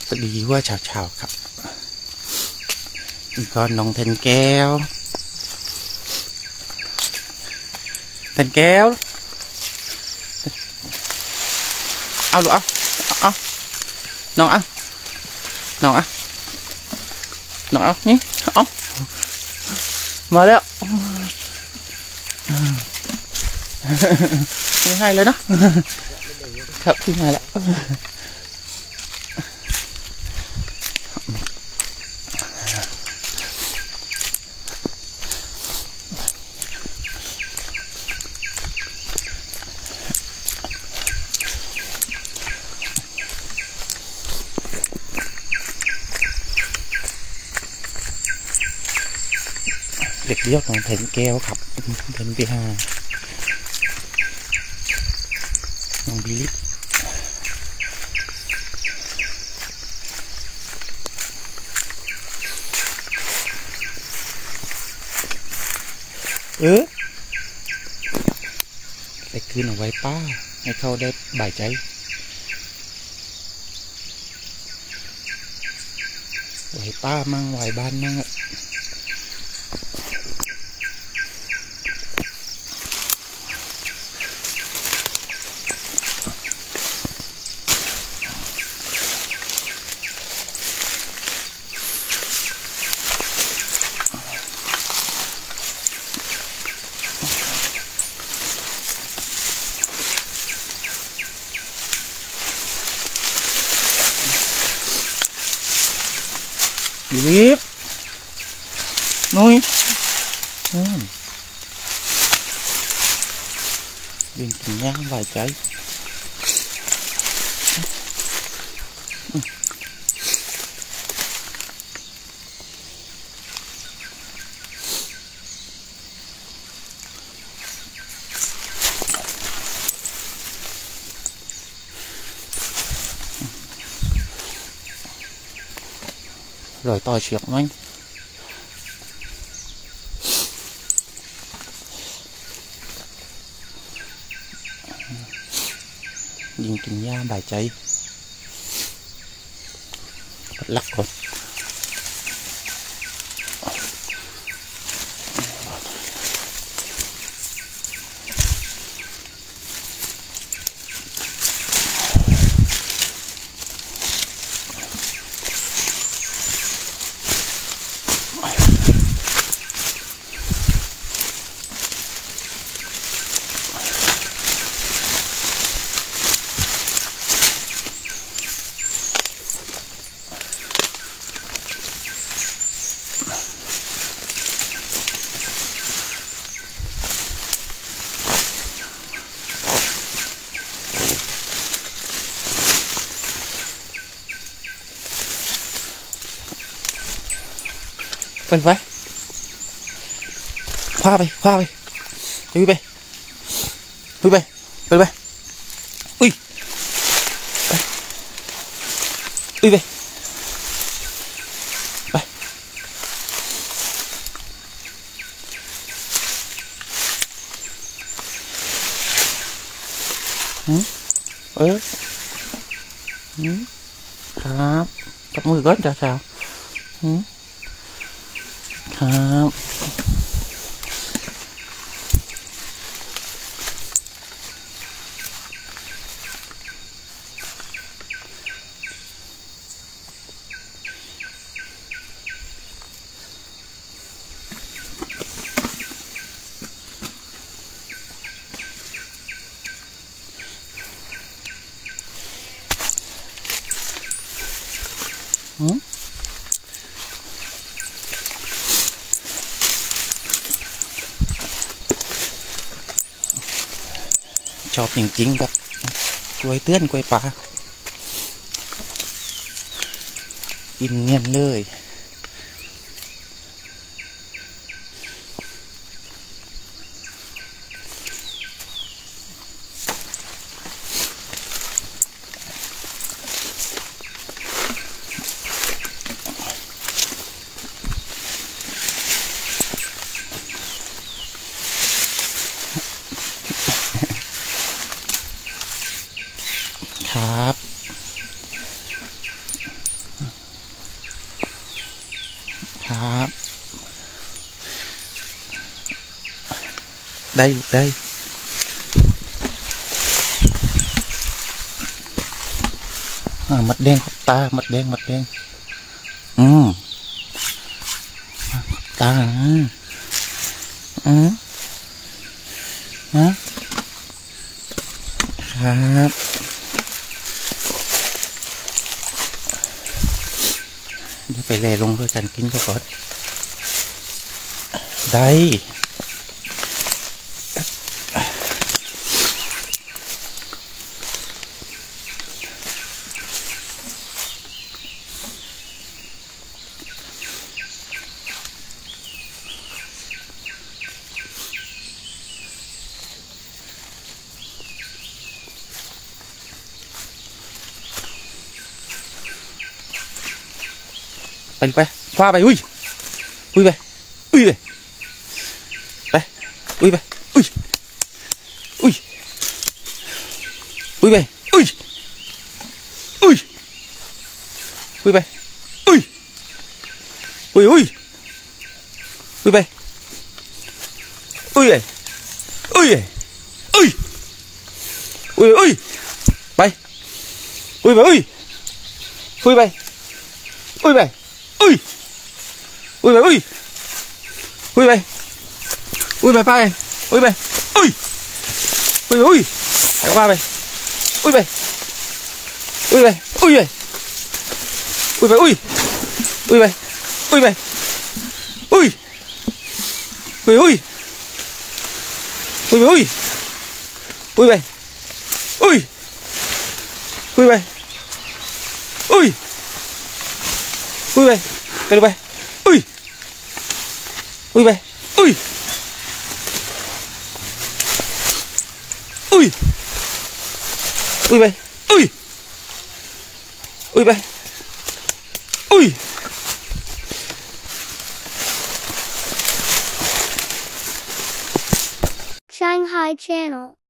สวัสดีว่าเช้าๆครับอีกคนน้องเทนแก้วเอาลูกเอาน้องเอานี่เอามาแล้วไม่ให้เลยเนาะครับที่มาแล้วเด็กเลี้ยวของเพนแก้วครับเพนที่5น้องบีไปคืนเอาไว้ป้าให้เขาได้บ่ายใจไหวป้ามั่งไหวบ้านมั่งอะรีบนุ้ยดึงกินย่างไหวใจรอยต่อเชือกไหมยิงกินหญ้าบ่ายใจลักก่อนเป็นไปคว้าไปอุ้ยไปอุ้ยไปอุ้ยไปครับจับมือก่อนจ้าครับชอบจริงๆครับกล้วยเตื้อนกล้วยป่าอินเงียบเลยครับได้มัดแดงตามัดแดงตาครับเดี๋ยวไปแล่ลงด้วยกันกินก็ก่อนได้ไปคว้าไปอุ้ยไปไปไปไปไป Shanghai Channel